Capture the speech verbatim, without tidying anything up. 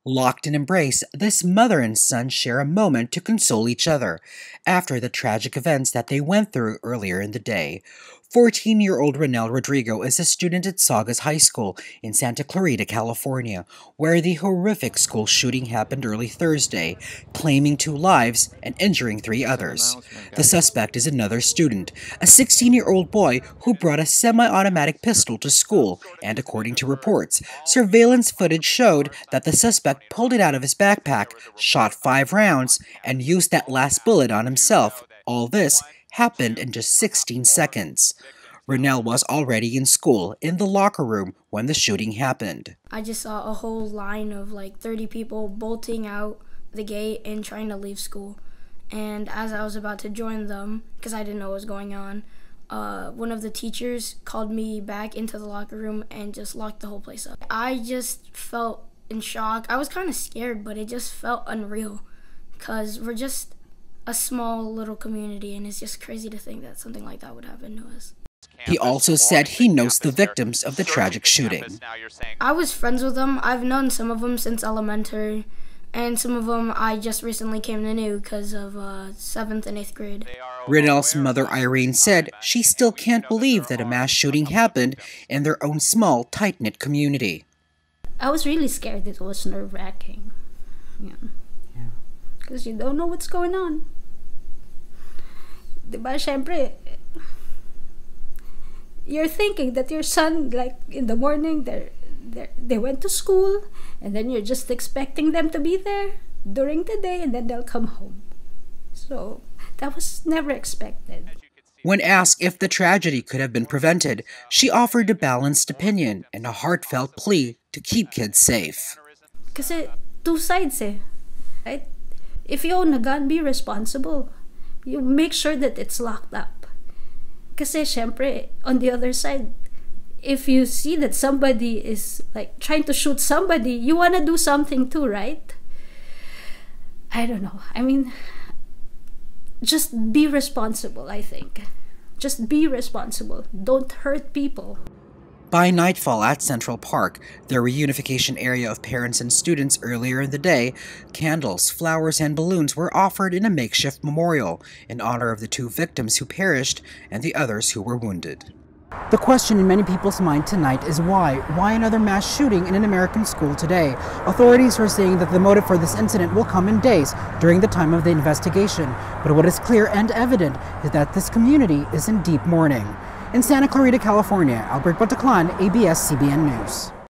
Locked in embrace, this mother and son share a moment to console each other after the tragic events that they went through earlier in the day. fourteen-year-old Rinel Rodrigo is a student at Saugus High School in Santa Clarita, California, where the horrific school shooting happened early Thursday, claiming two lives and injuring three others. The suspect is another student, a sixteen-year-old boy who brought a semi-automatic pistol to school, and according to reports, surveillance footage showed that the suspect pulled it out of his backpack, shot five rounds, and used that last bullet on himself. All this happened in just sixteen seconds. Rinel was already in school, in the locker room, when the shooting happened. I just saw a whole line of like thirty people bolting out the gate and trying to leave school. And as I was about to join them, because I didn't know what was going on, uh, one of the teachers called me back into the locker room and just locked the whole place up. I just felt in shock. I was kind of scared, but it just felt unreal because we're just a small little community, and it's just crazy to think that something like that would happen to us. He also said he knows the victims of the tragic shooting. I was friends with them. I've known some of them since elementary, and some of them I just recently came to know because of uh, seventh and eighth grade. Rinel's mother, Irene, said she still can't believe that a mass shooting happened in their own small, tight-knit community. I was really scared. It was nerve-wracking. Yeah. Because you don't know what's going on. Diba, syempre, you're thinking that your son, like, in the morning, they're, they're, they went to school, and then you're just expecting them to be there during the day, and then they'll come home. So, that was never expected. When asked if the tragedy could have been prevented, she offered a balanced opinion and a heartfelt plea to keep kids safe. Kasi two sides eh, right? If you own a gun, be responsible. You make sure that it's locked up. Kasi syempre, on the other side, if you see that somebody is like trying to shoot somebody, you want to do something too, right? I don't know. I mean, just be responsible, I think. Just be responsible. Don't hurt people. By nightfall at Central Park, the reunification area of parents and students earlier in the day, candles, flowers, and balloons were offered in a makeshift memorial in honor of the two victims who perished and the others who were wounded. The question in many people's mind tonight is why? Why another mass shooting in an American school today? Authorities are saying that the motive for this incident will come in days during the time of the investigation. But what is clear and evident is that this community is in deep mourning. In Santa Clarita, California, Albert Balitang, A B S C B N News.